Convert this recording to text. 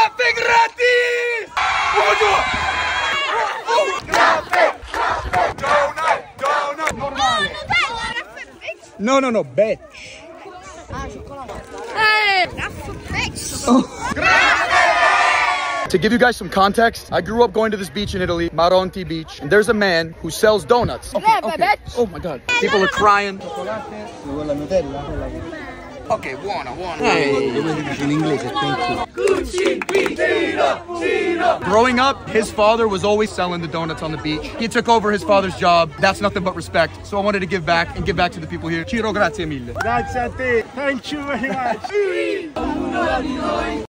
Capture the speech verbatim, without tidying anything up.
Caffè gratis! Caffè! Donut! Donut! Normale! No, no, no, bitch! Ah, cioccolato! Eh! Bitch! To give you guys some context, I grew up going to this beach in Italy, Maronti Beach, and there's a man who sells donuts. Okay, okay. Oh my God. People are crying. Okay, buona, buona. Hey. Growing up, his father was always selling the donuts on the beach. He took over his father's job. That's nothing but respect. So I wanted to give back and give back to the people here. Ciro, grazie mille. Grazie a te. Thank you very much.